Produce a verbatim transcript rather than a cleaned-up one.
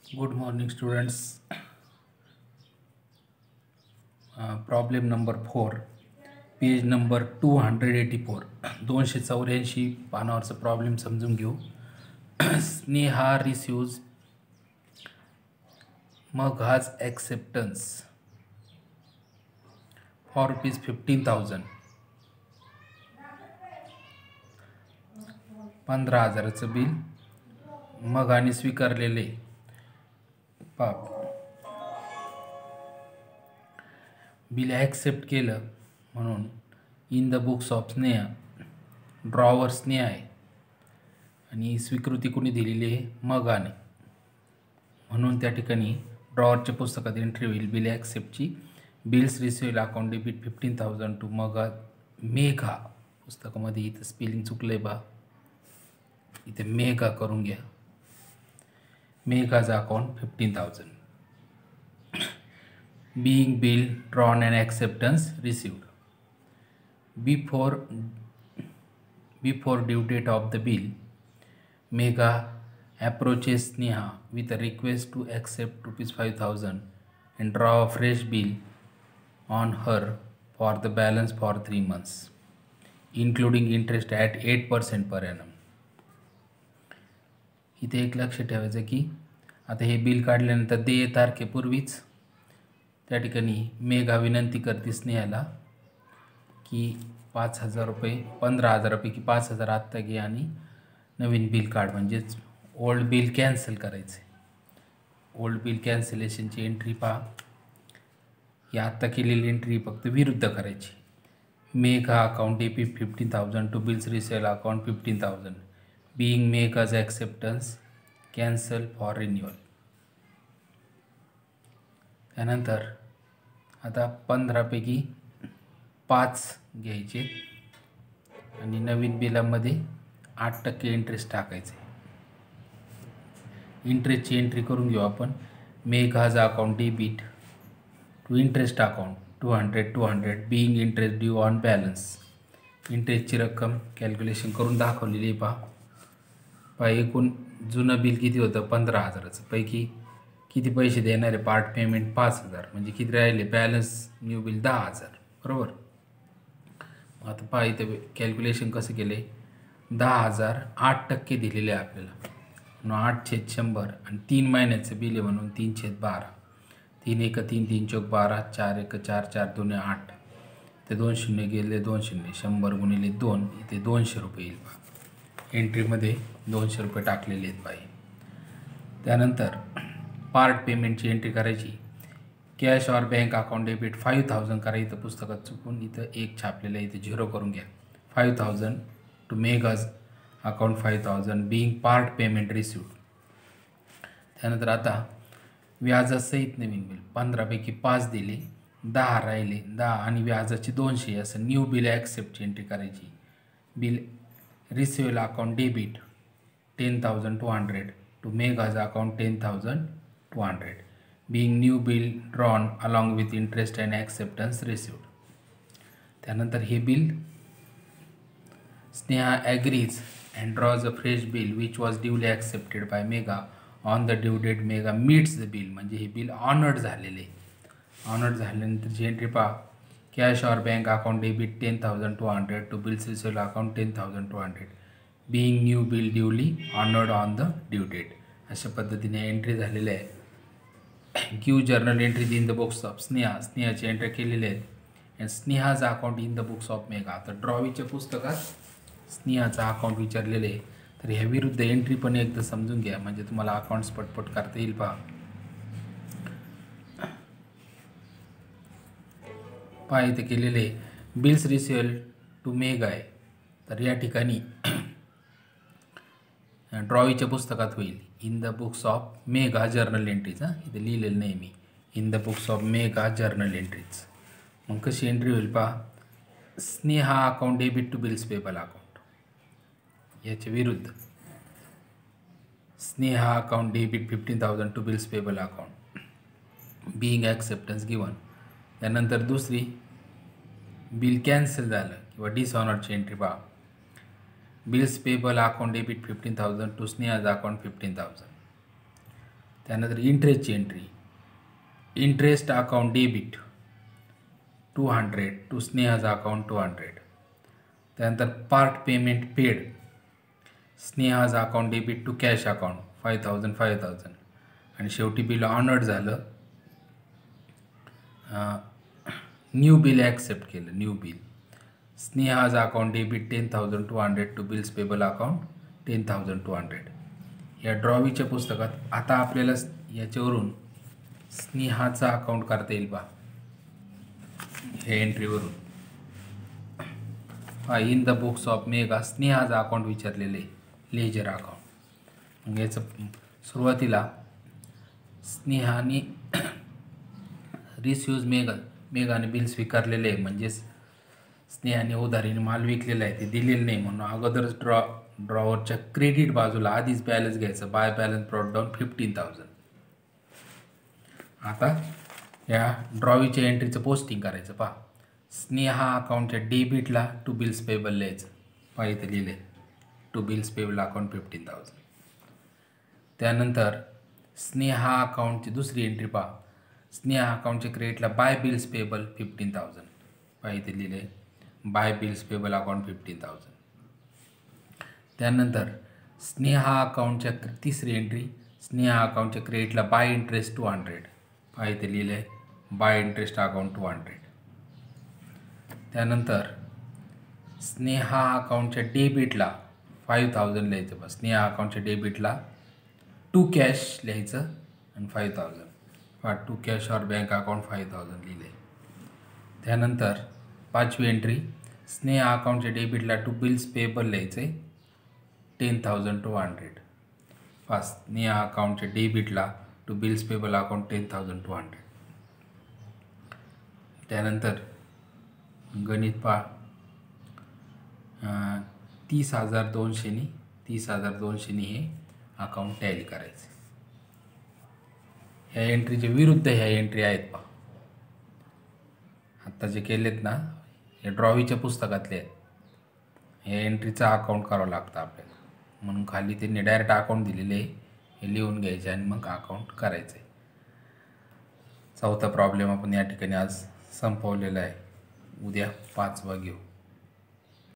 Good morning, students. Uh, problem number four, page number two hundred eighty four दोनशे चौऱ्याऐंशी पानावरचा problem समजून घेऊ. Sneha receives मग has acceptance for rupees fifteen thousand पंधरा हजाराचं बिल मगाने स्वीकारलेले. पाप बिल ॲक्सेप्ट केलं म्हणून in the books of Sneha drawer Sneha आहे आणि स्वीकृती कोणी दिलेली आहे मगाने, म्हणून त्या ठिकाणी ड्रॉवरच्या पुस्तकात एंट्री होईल बिल ॲक्सेप्टची. Bills receive account debit fifteen thousand to मगा मेघा. पुस्तकामध्ये इथं स्पेलिंग चुकलं आहे बा, इथे मेघा करून घ्या. मेघाचा account fifteen thousand. being bill drawn and acceptance received before before due date of the bill. Megha approaches Sneha with a request to accept rupees five thousand and draw a fresh bill on her for the balance for three months including interest at eight percent per annum. इथे एक लक्ष ठेवायचं की आता हे bill काढल्यानंतर देय तारखेपूर्वीच त्या ठिकाणी मेघा विनंती करते स्नेहाला की पाच हजार रुपये पंधरा हजारापैकी पाच हजार आत्ता घे आणि नवीन बिल काढ, म्हणजेच ओल्ड बिल कॅन्सल करायचं. ओल्ड बिल कॅन्सलेशनची एंट्री पहा. ही आत्ता केलेली एंट्री फक्त विरुद्ध करायची. Megha account A P fifteen thousand to bills receivable account fifteen thousand being Megha's acceptance cancel for renewal. त्यानंतर आता पंधरापैकी पाच घ्यायचे आणि नवीन बिलामध्ये आठ टक्के इंटरेस्ट टाकायचे. इंटरेस्टची एंट्री करून घेऊ आपण. Megha's account debit to interest account two hundred two hundred being interest due on balance. इंटरेस्टची रक्कम कॅल्क्युलेशन करून दाखवलेली आहे. पहा पहा एकूण जुनं बिल किती होतं पंधरा हजाराचं, पैकी किती पैसे देणार आहे पार्ट पेमेंट पाच हजार, म्हणजे किती राहिले बॅलन्स न्यू बिल दहा हजार बरोबर. आता पहा इथे कॅल्क्युलेशन कसं केले. दहा हजार आठ टक्के दिलेले आहे आपल्याला म्हणून आठ छेद शंभर आणि तीन महिन्याचं बिल आहे म्हणून तीन छेद बारा. तीन एक तीन तीन चौक बारा, चार एक चार चार दोन आठ, ते दोन शून्य गेले दोन शून्य, शंभर गुणिले दोन इथे दोनशे रुपये येईल. पहा एंट्रीमध्ये दोनशे रुपये टाकलेले आहेत पाहिजे. त्यानंतर पार्ट पेमेंटची एंट्री करायची. Cash or bank account debit five thousand करा. इथं पुस्तकात चुकून इथं एक छापलेलं आहे, इथं झिरो करून घ्या. Five thousand to Megha's account five thousand being part payment received. त्यानंतर आता व्याजासहित नवीन बिल पंधरापैकी पाच दिले, दहा राहिले, दहा आणि व्याजाचे दोनशे असं न्यू बिल ॲक्सेप्टची एंट्री करायची. Bill receive account debit ten thousand two hundred to Megha's account ten thousand two hundred being new bill drawn along with interest and acceptance received. त्यानंतर हे bill Sneha agrees and draws a fresh bill which was duly accepted by Megha on the due date. Megha meets the bill, म्हणजे हे bill honoured झालेले. Honoured झाल्यानंतरची entry पहा. Cash or bank account debit ten thousand two hundred to bills receive account ten thousand two hundred being new bill duly honoured on the due date. अशा पद्धतीने entry झालेल्या आहे. Give journal entry in the books of Sneha. स्नेहाची entry केलेले आहेत. And स्नेहाचा account in the books of Megha. तर ड्रॉवीच्या पुस्तकात स्नेहाचा अकाउंट विचारलेले आहे. तर ह्या विरुद्ध एंट्री पण एकदा समजून घ्या, म्हणजे तुम्हाला अकाउंट्स पटपट करता येईल. पहा पहा इथे केलेले बिल्स रिसिव्ह टू मेघा आहे. तर या ठिकाणी ड्रॉवीच्या पुस्तकात होईल in the books of Megha journal entries. हां इथे लिहिलेलं नाही मी, in the books of Megha journal entries. मग कशी एंट्री होईल पहा. Sneha account debit to bills payable account, याच्या विरुद्ध Sneha account debit fifteen thousand to bills payable account being acceptance given. त्यानंतर दुसरी बिल कॅन्सल झालं किंवा डिसऑनरची एंट्री पहा. Bills payable account debit fifteen thousand to Sneha's account fifteen thousand. त्यानंतर इंटरेस्टची entry, interest account debit two hundred to Sneha's account two hundred. त्यानंतर part payment paid, Sneha's account debit to cash account five thousand five thousand. आणि शेवटी bill honoured झालं, new bill accept केलं. New bill Sneha's account debit ten thousand two hundred to bills payable account ten thousand two hundred. या ड्रॉवीच्या पुस्तकात आता आपल्याला याच्यावरून स्नेहाचा अकाउंट करता येईल बा, ह्या एंट्रीवरून. हा in the books of Megha स्नेहाचा अकाउंट विचारलेले, लेजर अकाउंट. मग याचं सुरुवातीला स्नेहाने रिस्यूज मेघा मेघाने बिल स्वीकारलेले आहे, म्हणजेच स्नेहाने उधारीने माल विकलेला आहे, ते दिलेलं नाही म्हणून अगोदरच ड्रॉ ड्रॉवरच्या क्रेडिट बाजूला आधीच बॅलन्स घ्यायचं. By balance brought down fifteen thousand. आता या ड्रॉवीच्या एंट्रीचं पोस्टिंग करायचं. पहा, स्नेहा अकाउंटच्या डेबिटला टू बिल्स पेबल लिहायचं. पहा इथे लिहिले to bills payable account fifteen thousand. त्यानंतर स्नेहा अकाउंटची दुसरी एंट्री पहा, स्नेहा अकाउंटच्या क्रेडिटला by bills payable fifteen thousand. पहा इथे लिहिले by bills payable account fifteen thousand. त्यानंतर स्नेहा अकाउंटच्या तिसरी एंट्री, स्नेहा अकाउंटच्या क्रेडिटला बाय इंटरेस्ट टू हंड्रेड. पहा इथे लिहिले by interest account two hundred. त्यानंतर स्नेहा अकाउंटच्या डेबिटला फाईव्ह थाउजंड लिहायचं. बस स्नेहा अकाउंटच्या डेबिटला टू कॅश लिहायचं आणि फाईव्ह थाउजंड. पहा टू कॅश और बँक अकाउंट फाईव्ह थाउजंड लिहिले. त्यानंतर पाचवी एंट्री, स्नेहा अकाउंटच्या डेबिटला टू बिल्स पेबल लिहायचं आहे टेन थाउजंड टू हंड्रेड. पहा स्नेहा अकाउंटच्या डेबिटला to bills payable account ten thousand two hundred. त्यानंतर गणित पहा, तीस हजार दोनशेनी तीस हजार दोनशेनी हे अकाउंट टॅली करायचं. ह्या एंट्रीच्या विरुद्ध ह्या एंट्री आहेत पहा, आत्ता जे केलेत ना हे ड्रॉवीच्या पुस्तकातले आहेत. ह्या एंट्रीचं अकाउंट करावं लागतं आपल्याला, म्हणून खाली त्यांनी डायरेक्ट अकाउंट दिलेले आहे, हे लिहून घ्यायचे आणि मग अकाउंट करायचं आहे. चौथा प्रॉब्लेम आपण या ठिकाणी आज संपवलेला आहे. उद्या पाचवा घेऊ.